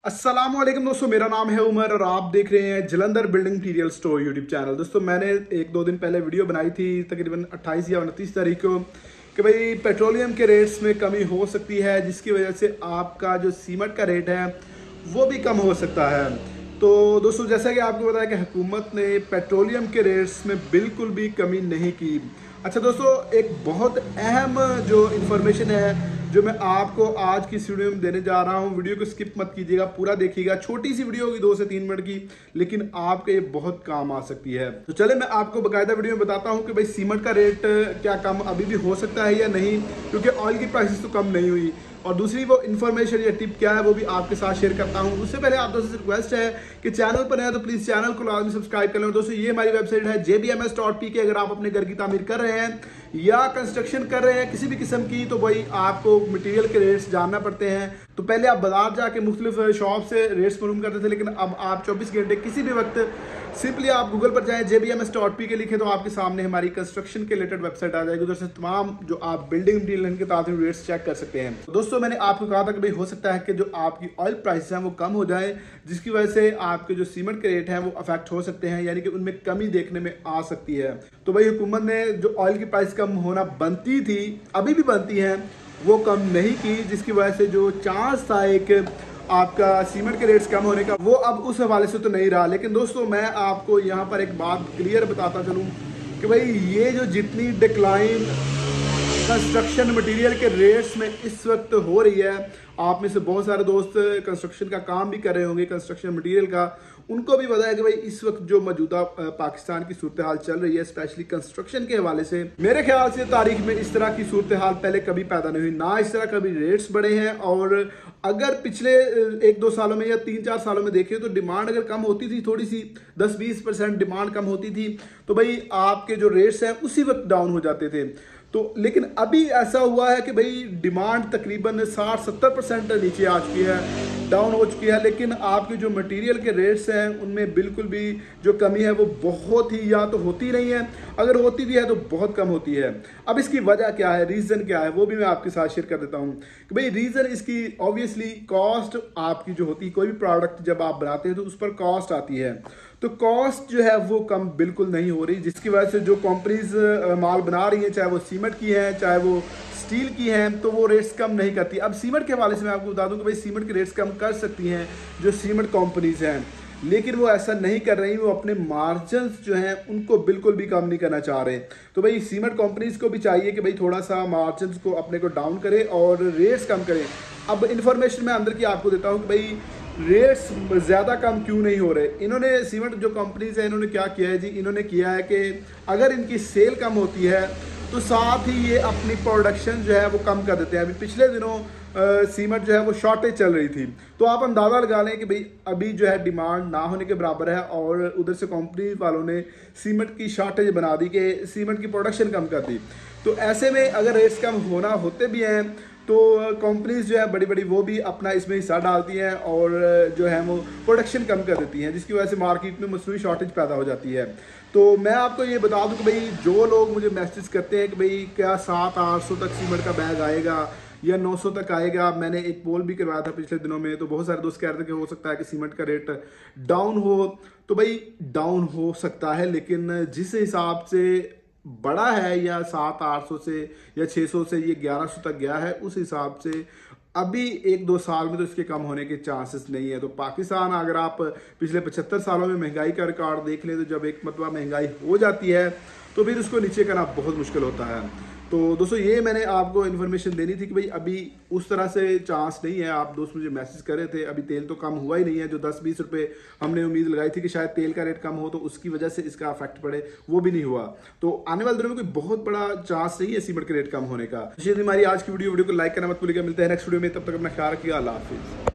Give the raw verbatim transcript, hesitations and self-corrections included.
अस्सलामुअलैकुम दोस्तों, मेरा नाम है उमर और आप देख रहे हैं Jalandhar building material store YouTube channel. दोस्तों मैंने एक दो दिन पहले वीडियो बनाई थी तकरीबन अट्ठाईस या उनतीस तारीख को कि भाई पेट्रोलियम के रेट्स में कमी हो सकती है, जिसकी वजह से आपका जो सीमेंट का रेट है वो भी कम हो सकता है। तो दोस्तों जैसा कि आपको पता है कि हुकूमत ने पेट्रोलियम के रेट्स में बिल्कुल भी कमी नहीं की। अच्छा दोस्तों, एक बहुत अहम जो इन्फॉर्मेशन है जो मैं आपको आज की इस वीडियो में देने जा रहा हूं, वीडियो को स्किप मत कीजिएगा, पूरा देखिएगा। छोटी सी वीडियो होगी, दो से तीन मिनट की, लेकिन आपके ये बहुत काम आ सकती है। तो चले मैं आपको बकायदा वीडियो में बताता हूं कि भाई सीमेंट का रेट क्या कम अभी भी हो सकता है या नहीं, क्योंकि ऑयल की प्राइसेस तो कम नहीं हुई। और दूसरी वो इन्फॉर्मेशन या टिप क्या है वो भी आपके साथ शेयर करता हूं। उससे पहले आप दोस्तों से रिक्वेस्ट है कि चैनल पर है तो प्लीज चैनल को लाजमी सब्सक्राइब कर लें। दोस्तों ये हमारी वेबसाइट है J B M S dot P K. अगर आप अपने घर की तामीर कर रहे हैं या कंस्ट्रक्शन कर रहे हैं किसी भी किस्म की, तो भाई आपको मटेरियल के रेट्स जानना पड़ते हैं। तो पहले आप बाजार जाके मुख्तलिफ शॉप से रेट्स मालूम करते थे, लेकिन अब आप चौबीस घंटे किसी भी वक्त सिंपली आप गूगल पर जाएं, J B M S dot P K लिखे तो आपके सामने हमारी कंस्ट्रक्शन के रिलेटेड वेबसाइट आ जाएगी। उधर से तमाम जो आप बिल्डिंग मटीरियल के ताज़े रेट्स चेक कर सकते हैं। तो दोस्तों मैंने आपको कहा था कि भाई हो सकता है कि जो आपकी ऑयल प्राइस है वो कम हो जाए, जिसकी वजह से आपके जो सीमेंट के रेट हैं वो अफेक्ट हो सकते हैं, यानी कि उनमें कमी देखने में आ सकती है। तो भाई हुकूमत ने जो ऑयल की प्राइस कम होना बनती थी, अभी भी बनती है, वो कम नहीं की, जिसकी वजह से जो चांस था एक आपका सीमेंट के रेट्स कम होने का, वो अब उस हवाले से तो नहीं रहा। लेकिन दोस्तों मैं आपको यहाँ पर एक बात क्लियर बताता चलूँ कि भाई ये जो जितनी डिक्लाइन कंस्ट्रक्शन मटेरियल के रेट्स में इस वक्त हो रही है, आप में से बहुत सारे दोस्त कंस्ट्रक्शन का काम भी कर रहे होंगे, कंस्ट्रक्शन मटेरियल का, उनको भी पता है कि भाई इस वक्त जो मौजूदा पाकिस्तान की सूरत हाल चल रही है, स्पेशली कंस्ट्रक्शन के हवाले से, मेरे ख्याल से तारीख में इस तरह की सूरत हाल पहले कभी पैदा नहीं हुई, ना इस तरह कभी रेट्स बढ़े हैं। और अगर पिछले एक दो सालों में या तीन चार सालों में देखें तो डिमांड अगर कम होती थी, थोड़ी सी दस बीस परसेंट डिमांड कम होती थी, तो भाई आपके जो रेट्स हैं उसी वक्त डाउन हो जाते थे। तो लेकिन अभी ऐसा हुआ है कि भाई डिमांड तकरीबन साठ सत्तर परसेंट नीचे आ चुकी है, डाउन हो चुकी है, लेकिन आपके जो मटेरियल के रेट्स हैं उनमें बिल्कुल भी जो कमी है वो बहुत ही या तो होती नहीं है, अगर होती भी है तो बहुत कम होती है। अब इसकी वजह क्या है, रीज़न क्या है, वो भी मैं आपके साथ शेयर कर देता हूँ कि भाई रीज़न इसकी ऑब्वियसली कॉस्ट आपकी जो होती है, कोई भी प्रोडक्ट जब आप बनाते हैं तो उस पर कॉस्ट आती है, तो कॉस्ट जो है वो कम बिल्कुल नहीं हो रही, जिसकी वजह से जो कंपनीज माल बना रही हैं, चाहे वो सीमेंट की है चाहे वो स्टील की हैं, तो वो रेट्स कम नहीं करती। अब सीमेंट के हवाले से मैं आपको बता दूं कि भाई सीमेंट के रेट्स कम कर सकती हैं जो सीमेंट कंपनीज हैं, लेकिन वो ऐसा नहीं कर रही, वो अपने मार्जिन्स जो हैं उनको बिल्कुल भी कम नहीं करना चाह रहे। तो भाई सीमेंट कंपनीज को भी चाहिए कि भाई थोड़ा सा मार्जिन्स को अपने को डाउन करे और रेट्स कम करें। अब इन्फॉर्मेशन मैं अंदर की आपको देता हूँ कि भाई रेट्स ज़्यादा कम क्यों नहीं हो रहे। इन्होंने सीमेंट जो कंपनीज है इन्होंने क्या किया है जी, इन्होंने किया है कि अगर इनकी सेल कम होती है तो साथ ही ये अपनी प्रोडक्शन जो है वो कम कर देते हैं। अभी पिछले दिनों सीमेंट जो है वो शॉर्टेज चल रही थी, तो आप अंदाज़ा लगा लें कि भाई अभी जो है डिमांड ना होने के बराबर है, और उधर से कंपनी वालों ने सीमेंट की शॉर्टेज बना दी कि सीमेंट की प्रोडक्शन कम कर दी। तो ऐसे में अगर रेट्स कम होना होते भी हैं तो कंपनीज जो है बड़ी बड़ी वो भी अपना इसमें हिस्सा डालती हैं और जो है वो प्रोडक्शन कम कर देती हैं, जिसकी वजह से मार्केट में मसनूई शॉर्टेज पैदा हो जाती है। तो मैं आपको ये बता दूं कि भाई जो लोग मुझे मैसेज करते हैं कि भाई क्या सात आठ सौ तक सीमेंट का बैग आएगा या नौ सौ तक आएगा, मैंने एक पोल भी करवाया था पिछले दिनों में, तो बहुत सारे दोस्त कह रहे थे कि हो सकता है कि सीमेंट का रेट डाउन हो। तो भाई डाउन हो सकता है, लेकिन जिस हिसाब से बड़ा है या सात आठ सौ से या छः सौ से ये ग्यारह सौ तक गया है, उस हिसाब से अभी एक दो साल में तो इसके कम होने के चांसेस नहीं है। तो पाकिस्तान, अगर आप पिछले पचहत्तर सालों में महंगाई का रिकॉर्ड देख लें, तो जब एक मतलब महंगाई हो जाती है तो फिर उसको नीचे करना बहुत मुश्किल होता है। तो दोस्तों ये मैंने आपको इन्फॉर्मेशन देनी थी कि भाई अभी उस तरह से चांस नहीं है। आप दोस्त मुझे मैसेज कर रहे थे, अभी तेल तो कम हुआ ही नहीं है, जो दस बीस रुपए हमने उम्मीद लगाई थी कि शायद तेल का रेट कम हो तो उसकी वजह से इसका इफेक्ट पड़े, वो भी नहीं हुआ। तो आने वाले दिनों में कोई बहुत बड़ा चांस नहीं है सीमेंट के रेट कम होने का। हमारी आज की वीडियो वीडियो को लाइक करना मत भूलिएगा। मिलते हैं नेक्स्ट वीडियो में, तब तक अपना ख्याल रखिएगा। अल्लाह हाफिज़।